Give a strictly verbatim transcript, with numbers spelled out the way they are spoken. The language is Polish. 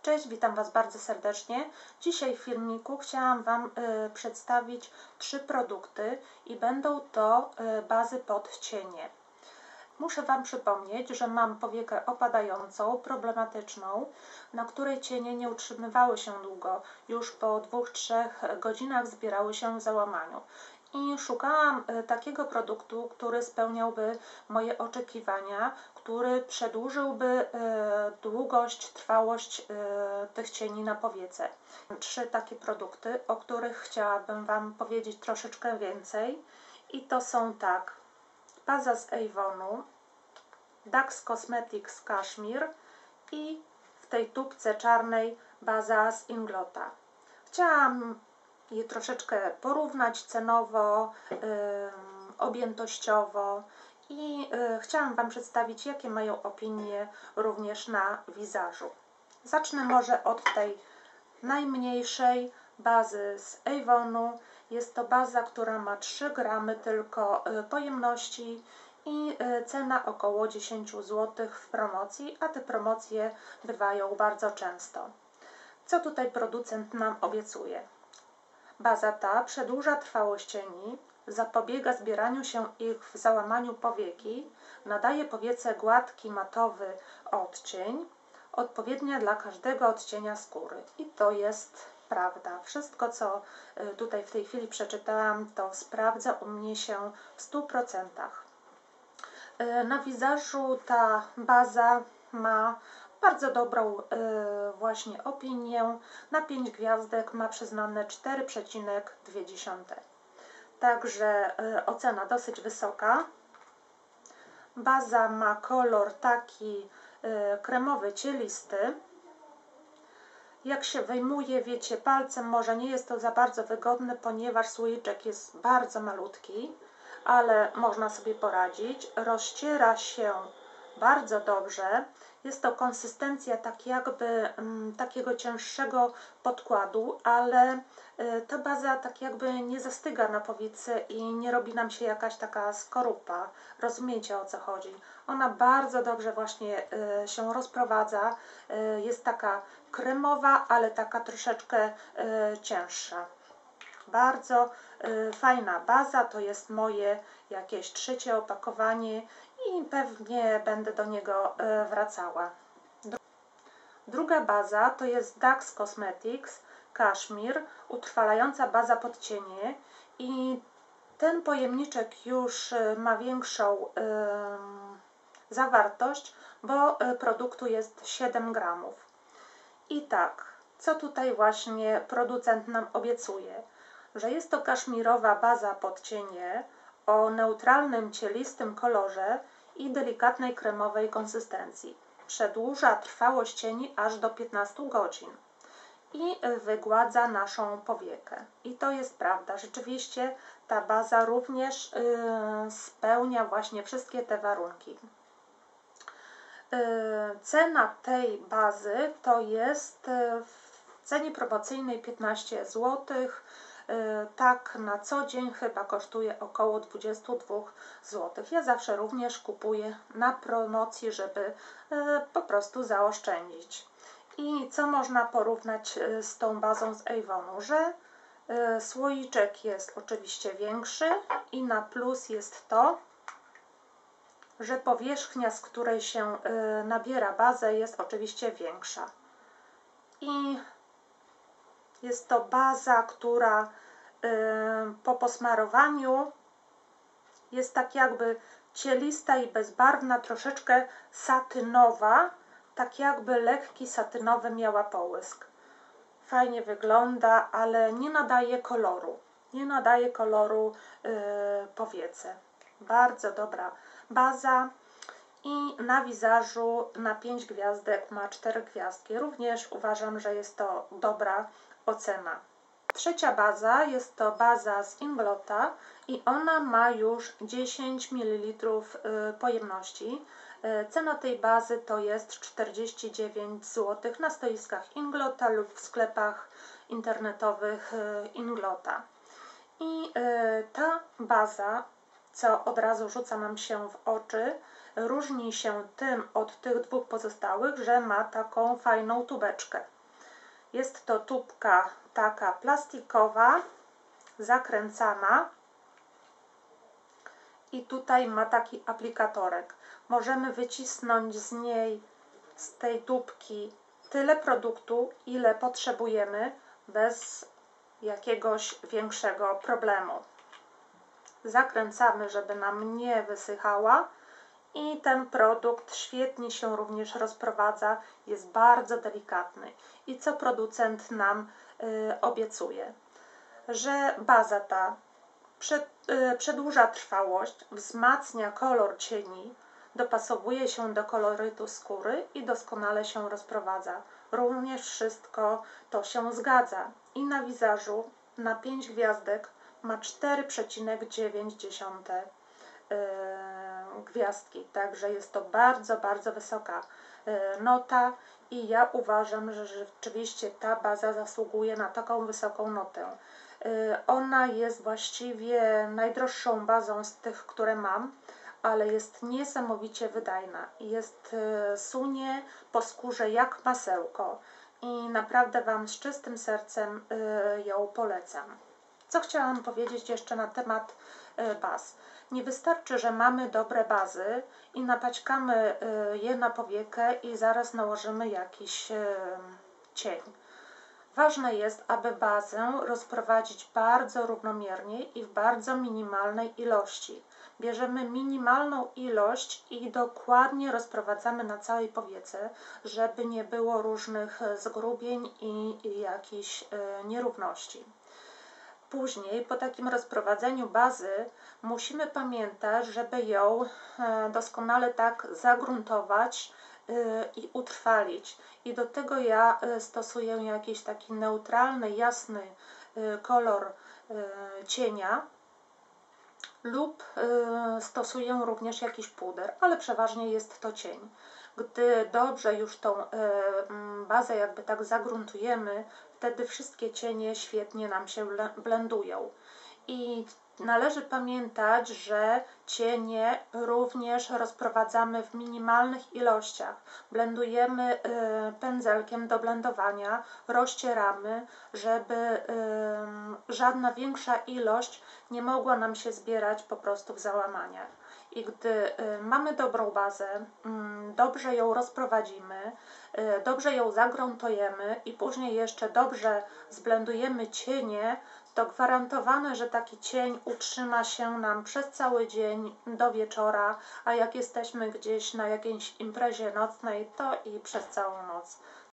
Cześć, witam Was bardzo serdecznie. Dzisiaj w filmiku chciałam Wam y, przedstawić trzy produkty i będą to y, bazy pod cienie. Muszę Wam przypomnieć, że mam powiekę opadającą, problematyczną, na której cienie nie utrzymywały się długo. Już po dwóch trzech godzinach zbierały się w załamaniu. I szukałam takiego produktu, który spełniałby moje oczekiwania, który przedłużyłby długość, trwałość tych cieni na powiece. Trzy takie produkty, o których chciałabym Wam powiedzieć troszeczkę więcej. I to są tak: baza z Avonu, Dax Cosmetics Cashmere i w tej tubce czarnej baza z Inglota. Chciałam je troszeczkę porównać cenowo, yy, objętościowo i yy, chciałam Wam przedstawić, jakie mają opinie również na wizażu. Zacznę może od tej najmniejszej bazy z Avonu. Jest to baza, która ma trzy gramy tylko yy, pojemności i yy, cena około dziesięć złotych w promocji, a te promocje bywają bardzo często. Co tutaj producent nam obiecuje? Baza ta przedłuża trwałość cieni, zapobiega zbieraniu się ich w załamaniu powieki, nadaje powiece gładki, matowy odcień, odpowiednia dla każdego odcienia skóry. I to jest prawda. Wszystko, co tutaj w tej chwili przeczytałam, to sprawdza u mnie się w stu procentach. Na wizażu ta baza ma bardzo dobrą y, właśnie opinię. Na pięć gwiazdek ma przyznane cztery przecinek dwie. Także y, ocena dosyć wysoka. Baza ma kolor taki y, kremowy, cielisty. Jak się wyjmuje, wiecie, palcem, może nie jest to za bardzo wygodne, ponieważ słoiczek jest bardzo malutki, ale można sobie poradzić. Rozciera się bardzo dobrze. Jest to konsystencja tak jakby m, takiego cięższego podkładu, ale y, ta baza tak jakby nie zastyga na powicy i nie robi nam się jakaś taka skorupa. Rozumiecie, o co chodzi? Ona bardzo dobrze właśnie y, się rozprowadza. Y, jest taka kremowa, ale taka troszeczkę y, cięższa. Bardzo y, fajna baza, to jest moje jakieś trzecie opakowanie i pewnie będę do niego y, wracała. Druga baza to jest Dax Cosmetics Cashmere, utrwalająca baza pod cienie, i ten pojemniczek już y, ma większą y, zawartość, bo y, produktu jest siedem gramów. I tak, co tutaj właśnie producent nam obiecuje? Że jest to kaszmirowa baza pod cienie o neutralnym, cielistym kolorze i delikatnej kremowej konsystencji. Przedłuża trwałość cieni aż do piętnastu godzin i wygładza naszą powiekę. I to jest prawda. Rzeczywiście ta baza również yy, spełnia właśnie wszystkie te warunki. Cena tej bazy to jest w cenie promocyjnej piętnaście złotych. Tak na co dzień chyba kosztuje około dwadzieścia dwa złote. Ja zawsze również kupuję na promocji, żeby po prostu zaoszczędzić. I co można porównać z tą bazą z Avonu? Że słoiczek jest oczywiście większy i na plus jest to, że powierzchnia, z której się y, nabiera bazę, jest oczywiście większa. I jest to baza, która y, po posmarowaniu jest tak jakby cielista i bezbarwna, troszeczkę satynowa, tak jakby lekki satynowy miała połysk. Fajnie wygląda, ale nie nadaje koloru. Nie nadaje koloru y, powiece. Bardzo dobra baza i na wizażu na pięć gwiazdek ma cztery gwiazdki. Również uważam, że jest to dobra ocena. Trzecia baza jest to baza z Inglota i ona ma już dziesięć mililitrów pojemności. Cena tej bazy to jest czterdzieści dziewięć złotych na stoiskach Inglota lub w sklepach internetowych Inglota. I ta baza, co od razu rzuca nam się w oczy, różni się tym od tych dwóch pozostałych, że ma taką fajną tubeczkę. Jest to tubka taka plastikowa, zakręcana i tutaj ma taki aplikatorek. Możemy wycisnąć z niej, z tej tubki, tyle produktu, ile potrzebujemy, bez jakiegoś większego problemu. Zakręcamy, żeby nam nie wysychała i ten produkt świetnie się również rozprowadza, jest bardzo delikatny. I co producent nam y, obiecuje? Że baza ta przed, y, przedłuża trwałość, wzmacnia kolor cieni, dopasowuje się do kolorytu skóry i doskonale się rozprowadza. Również wszystko to się zgadza. I na wizażu na pięć gwiazdek ma cztery przecinek dziewięć yy, gwiazdki. Także jest to bardzo, bardzo wysoka yy, nota i ja uważam, że rzeczywiście ta baza zasługuje na taką wysoką notę. Yy, ona jest właściwie najdroższą bazą z tych, które mam, ale jest niesamowicie wydajna. Jest yy, sunie po skórze jak masełko i naprawdę Wam z czystym sercem yy, ją polecam. Co chciałam powiedzieć jeszcze na temat yy, baz. Nie wystarczy, że mamy dobre bazy i napaćkamy yy, je na powiekę i zaraz nałożymy jakiś yy, cień. Ważne jest, aby bazę rozprowadzić bardzo równomiernie i w bardzo minimalnej ilości. Bierzemy minimalną ilość i dokładnie rozprowadzamy na całej powiece, żeby nie było różnych zgrubień i, i jakichś y, nierówności. Później, po takim rozprowadzeniu bazy, musimy pamiętać, żeby ją y, doskonale tak zagruntować i utrwalić. I do tego ja stosuję jakiś taki neutralny, jasny kolor cienia lub stosuję również jakiś puder, ale przeważnie jest to cień. Gdy dobrze już tą bazę jakby tak загruntujemy, wtedy wszystkie cienie świetnie nam się blendują. I należy pamiętać, że cienie również rozprowadzamy w minimalnych ilościach. Blendujemy y, pędzelkiem do blendowania, rozcieramy, żeby y, żadna większa ilość nie mogła nam się zbierać po prostu w załamaniach. I gdy y, mamy dobrą bazę, y, dobrze ją rozprowadzimy, y, dobrze ją zagruntujemy i później jeszcze dobrze zblendujemy cienie, to gwarantowane, że taki cień utrzyma się nam przez cały dzień do wieczora, a jak jesteśmy gdzieś na jakiejś imprezie nocnej, to i przez całą noc.